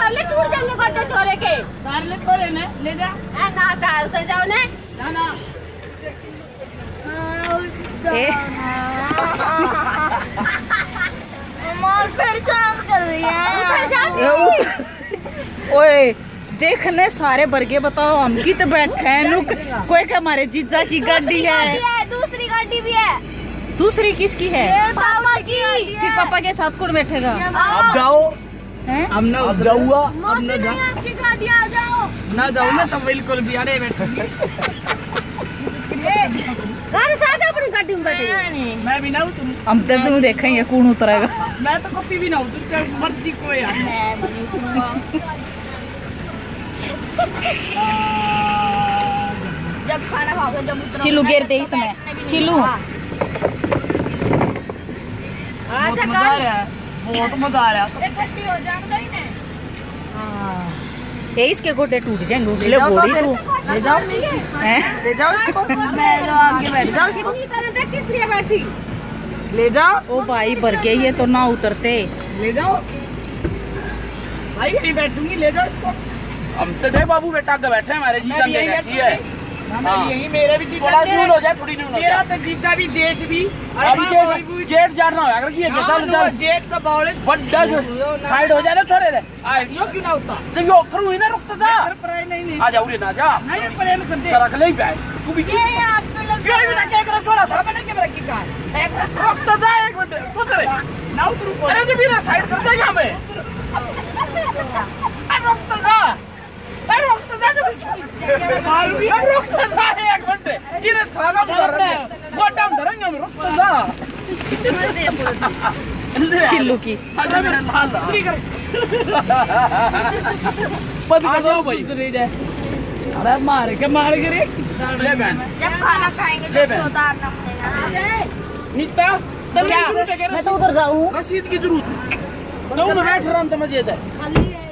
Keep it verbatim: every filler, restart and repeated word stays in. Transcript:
ले टूट जाएंगे गड्ढे छोरे के। तार ले छोरे ने ले जा। ए ना तार उतर जाओ ने। ना ना। मार परेशान कर रही है। उतर जा। ओए देखने सारे बरगे बताओ हम की तो बैठे हैं नुक कोई के हमारे जीजा की गाड़ी है। दूसरी गाड़ी भी है। दूसरी किसकी है? पापा की। फिर पापा के साथ कौन बैठेगा? आप जाओ। हैं? अब ना अब जाऊंगा। अब ना जा। आपकी गाड़ी आ जाओ। ना जाऊँ ना तो बिल्कुल भी अरे बैठूंगी। गाड़ी साथ अपनी गाड़ी में बैठे। मैं भी ना उतरूँ। हम तो तुम देखेंगे कौन उतरेगा। मैं तो कभी भी ना उतरू मर्जी को यार। जब खाना खाओगे जब सिलू गिर दे इसमें सिलू। बहुत मजा आ रहा है बहुत मजा आ रहा है। हो जाएगा ही नहीं। ये इसके गोटे टूट जाएंगे ले गोड़ी तू ले जाओ हैं ले जाओ इसको। मैं लो आगे बैठ जाओ। इतनी तरह देख किस लिए बैठी। ले जाओ। ओ भाई भर गए ये तो ना उतरते। ले जाओ भाई यहीं बैठूंगी ले जाओ इसको। हम तो थे बाबू बेटा के बैठे हमारे जीजा ने बैठी है। यही मेरे भी जीजा थोड़ा न्यून हो जाए थोड़ी न्यून हो मेरा जाए। तो जीजा भी जेठ भी अभी जेठ जेठ जाना होगा अगर ये चल चल जेठ का बावले बड़ा जो साइड हो जाए ना छोरे रे आए यो क्यों ना होता। जब यो करूँ ही ना रुकता था। नहीं नहीं आ जा उरे ना जा नहीं प्रेम कर दे। सरक ले पे तू भी ये आपको लग ये भी ना क्या करे छोरा सा बने के रखी का रुकता था एक मिनट तू करे ना उतरू। अरे जब मेरा साइड कर दे यहाँ में रुकता था रुकता था जब रुकता था एक मिनट ये थागम धर गोटम धरेंगे हम रुकता था। सिल्लू की अच्छा मेरा लाल पूरी कर पद आ जाओ भाई। अरे मार के मार के रे ले बहन जब खाना खाएंगे ले तब बहन। तो उतारना पड़ेगा। नीता मैं तो उधर जाऊँ। रसीद की जरूरत तो मैं बैठ रहा हूँ तो मजे है। खाली है।